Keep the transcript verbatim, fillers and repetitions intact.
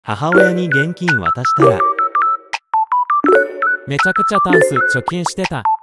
母親に現金渡したら。 めちゃくちゃタンス貯金してた。